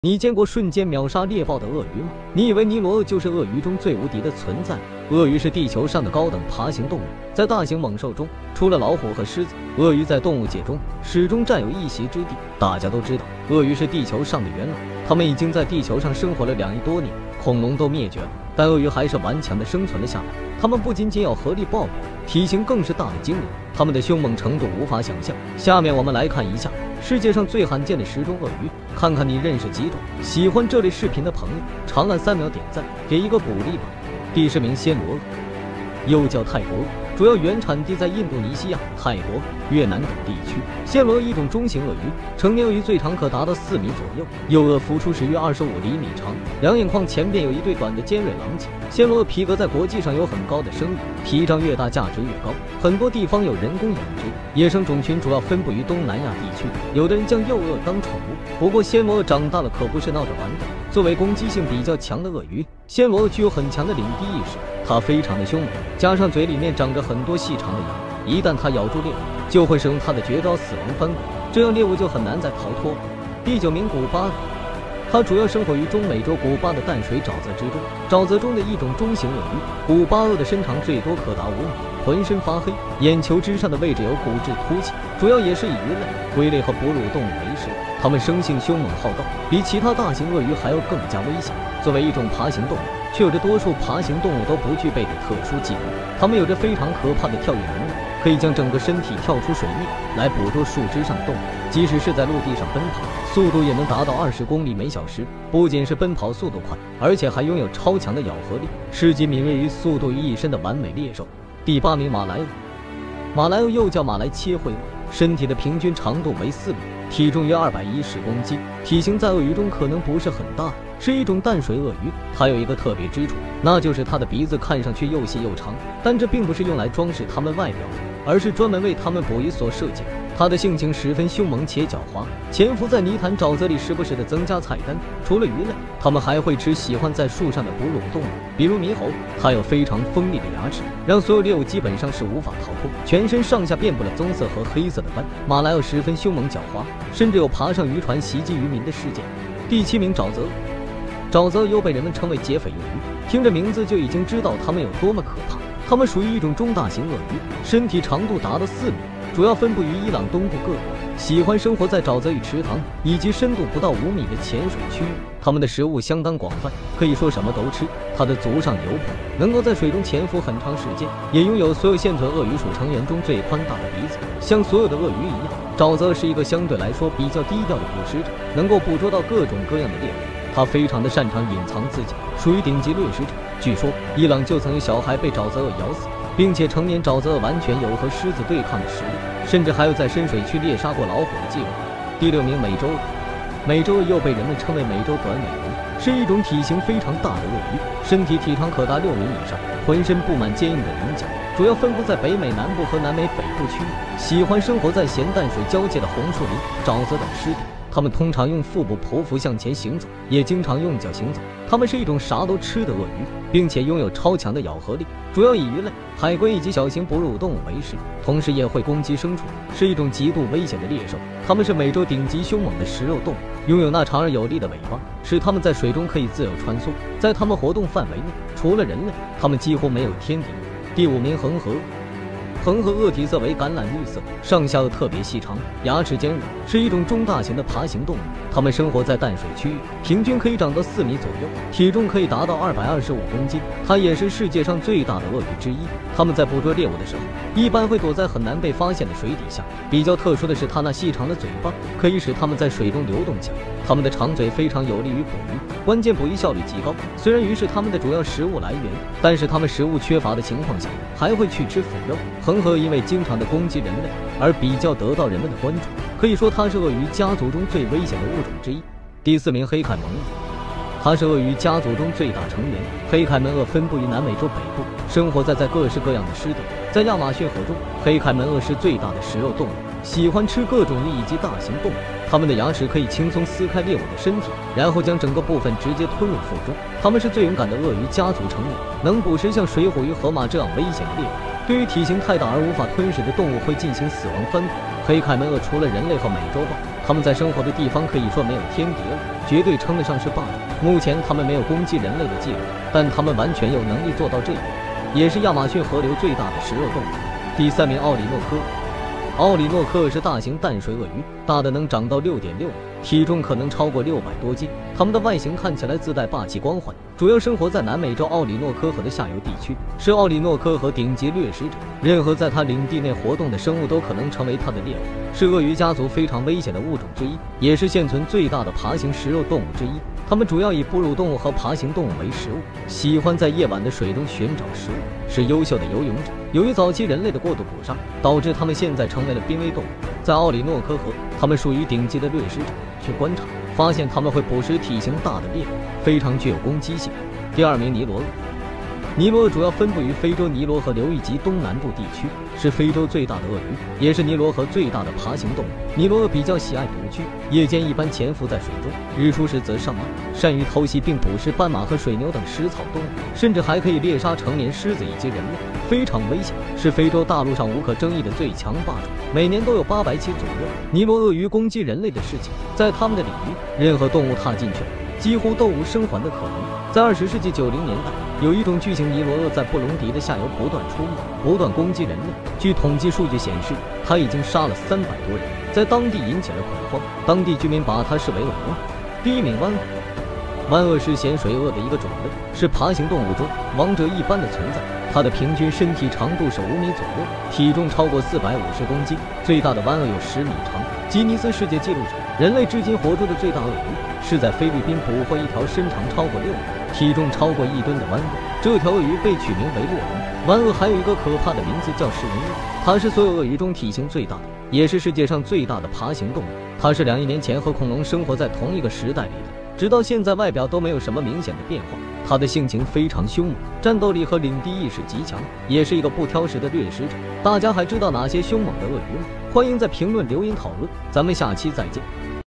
你见过瞬间秒杀猎豹的鳄鱼吗？你以为尼罗鳄就是鳄鱼中最无敌的存在吗？鳄鱼是地球上的高等爬行动物，在大型猛兽中，除了老虎和狮子，鳄鱼在动物界中始终占有一席之地。大家都知道，鳄鱼是地球上的元老，它们已经在地球上生活了2亿多年，恐龙都灭绝了，但鳄鱼还是顽强地生存了下来。它们不仅仅要合力爆表，体型更是大得惊人，它们的凶猛程度无法想象。下面我们来看一下世界上最罕见的10种鳄鱼，看看你认识几种。喜欢这类视频的朋友，长按3秒点赞，给一个鼓励吧。第10名，暹罗鳄，又叫泰国鳄，主要原产地在印度尼西亚、泰国、越南等地区。暹罗鳄一种中型鳄鱼，成年鳄鱼最长可达到4米左右，幼鳄孵出时约25厘米长，两眼眶前边有一对短的尖锐狼脊。暹罗鳄皮革在国际上有很高的声誉，皮张越大价值越高，很多地方有人工养殖。野生种群主要分布于东南亚地区，有的人将幼鳄当宠物。不过暹罗鳄长大了可不是闹着玩的，作为攻击性比较强的鳄鱼，暹罗鳄具有很强的领地意识，它非常的凶猛，加上嘴里面长着很多细长的牙，一旦它咬住猎物，就会使用它的绝招死亡翻滚，这样猎物就很难再逃脱。第9名，古巴鳄，它主要生活于中美洲古巴的淡水沼泽之中，沼泽中的一种中型鳄鱼。古巴鳄的身长最多可达5米，浑身发黑，眼球之上的位置有骨质凸起，主要也是以鱼类、龟类和哺乳动物为食。它们生性凶猛好斗，比其他大型鳄鱼还要更加危险。作为一种爬行动物，却有着多数爬行动物都不具备的特殊技能。它们有着非常可怕的跳跃能力，可以将整个身体跳出水面来捕捉树枝上的动物，即使是在陆地上奔跑，速度也能达到20公里每小时。不仅是奔跑速度快，而且还拥有超强的咬合力，是集敏锐与速度于一身的完美猎手。第8名，马来鳄，马来鳄又叫马来切喙鳄，身体的平均长度为4米，体重约210公斤，体型在鳄鱼中可能不是很大，是一种淡水鳄鱼。它有一个特别之处，那就是它的鼻子看上去又细又长，但这并不是用来装饰它们外表的，而是专门为它们捕鱼所设计的。它的性情十分凶猛且狡猾，潜伏在泥潭沼泽里，时不时的增加菜单。除了鱼类，它们还会吃喜欢在树上的哺乳动物，比如猕猴。它有非常锋利的牙齿，让所有猎物基本上是无法逃脱。全身上下遍布了棕色和黑色的斑。马来鳄十分凶猛狡猾，甚至有爬上渔船袭击渔民的事件。第7名，沼泽鳄，沼泽鳄又被人们称为劫匪鳄鱼，听着名字就已经知道它们有多么可怕。它们属于一种中大型鳄鱼，身体长度达到4米，主要分布于伊朗东部各国，喜欢生活在沼泽与池塘以及深度不到5米的浅水区域。它们的食物相当广泛，可以说什么都吃。它的足上有蹼，能够在水中潜伏很长时间，也拥有所有现存鳄鱼属成员中最宽大的鼻子。像所有的鳄鱼一样，沼泽是一个相对来说比较低调的捕食者，能够捕捉到各种各样的猎物。它非常的擅长隐藏自己，属于顶级掠食者。据说伊朗就曾有小孩被沼泽鳄咬死，并且成年沼泽鳄完全有和狮子对抗的实力，甚至还有在深水区猎杀过老虎的记录。第6名，美洲鳄，美洲鳄又被人们称为美洲短尾龙，是一种体型非常大的鳄鱼，身体体长可达6米以上，浑身布满坚硬的鳞角，主要分布在北美南部和南美北部区域，喜欢生活在咸淡水交界的红树林、沼泽等湿地。它们通常用腹部匍匐向前行走，也经常用脚行走。它们是一种啥都吃的鳄鱼，并且拥有超强的咬合力，主要以鱼类、海龟以及小型哺乳动物为食，同时也会攻击牲畜，是一种极度危险的猎手。它们是美洲顶级凶猛的食肉动物，拥有那长而有力的尾巴，使它们在水中可以自由穿梭。在它们活动范围内，除了人类，它们几乎没有天敌。第5名，恒河鳄，恒河鳄体色为橄榄绿色，上下颚特别细长，牙齿尖锐，是一种中大型的爬行动物。它们生活在淡水区域，平均可以长到4米左右，体重可以达到225公斤。它也是世界上最大的鳄鱼之一。它们在捕捉猎物的时候，一般会躲在很难被发现的水底下。比较特殊的是，它那细长的嘴巴可以使它们在水中流动起来。它们的长嘴非常有利于捕鱼，关键捕鱼效率极高。虽然鱼是它们的主要食物来源，但是它们食物缺乏的情况下，还会去吃腐肉。恒河因为经常的攻击人类而比较得到人们的关注，可以说它是鳄鱼家族中最危险的物种之一。第4名，黑凯门鳄，它是鳄鱼家族中最大成员。黑凯门鳄分布于南美洲北部，生活在各式各样的湿地。在亚马逊河中，黑凯门鳄是最大的食肉动物，喜欢吃各种鱼以及大型动物。它们的牙齿可以轻松撕开猎物的身体，然后将整个部分直接吞入腹中。它们是最勇敢的鳄鱼家族成员，能捕食像水虎鱼、河马这样危险的猎物。对于体型太大而无法吞噬的动物会进行死亡翻滚。黑凯门鳄除了人类和美洲豹， 他们在生活的地方可以说没有天敌了，绝对称得上是霸主。目前他们没有攻击人类的记录，但他们完全有能力做到这一点，也是亚马逊河流最大的食肉动物。第3名，奥里诺科。奥里诺科是大型淡水鳄鱼，大的能长到6.6米，体重可能超过600多斤。它们的外形看起来自带霸气光环，主要生活在南美洲奥里诺科河的下游地区，是奥里诺科河顶级掠食者。任何在它领地内活动的生物都可能成为它的猎物，是鳄鱼家族非常危险的物种之一，也是现存最大的爬行食肉动物之一。它们主要以哺乳动物和爬行动物为食物，喜欢在夜晚的水中寻找食物，是优秀的游泳者。由于早期人类的过度捕杀，导致它们现在成为了濒危动物。在奥里诺科河，它们属于顶级的掠食者。去观察，发现它们会捕食体型大的猎物，非常具有攻击性。第2名，尼罗鳄。尼罗鳄主要分布于非洲尼罗河流域及东南部地区，是非洲最大的鳄鱼，也是尼罗河最大的爬行动物。尼罗鳄比较喜爱独居，夜间一般潜伏在水中，日出时则上岸，善于偷袭并捕食斑马和水牛等食草动物，甚至还可以猎杀成年狮子以及人类，非常危险，是非洲大陆上无可争议的最强霸主。每年都有800起左右尼罗鳄鱼攻击人类的事情，在他们的领域，任何动物踏进去几乎都无生还的可能。在20世纪90年代，有一种巨型尼罗鳄在布隆迪的下游不断出没，不断攻击人类。据统计数据显示，它已经杀了300多人，在当地引起了恐慌，当地居民把它视为恶魔。第1名，湾鳄。湾鳄是咸水鳄的一个种类，是爬行动物中王者一般的存在。它的平均身体长度是5米左右，体重超过450公斤，最大的湾鳄有10米长。吉尼斯世界纪录上，人类至今活捉的最大鳄鱼是在菲律宾捕获一条身长超过6米、体重超过1吨的湾鳄。这条鳄鱼被取名为洛龙。湾鳄还有一个可怕的名字叫食人鳄，它是所有鳄鱼中体型最大的，也是世界上最大的爬行动物。它是2亿年前和恐龙生活在同一个时代里的，直到现在外表都没有什么明显的变化。它的性情非常凶猛，战斗力和领地意识极强，也是一个不挑食的掠食者。大家还知道哪些凶猛的鳄鱼吗？欢迎在评论留言讨论，咱们下期再见。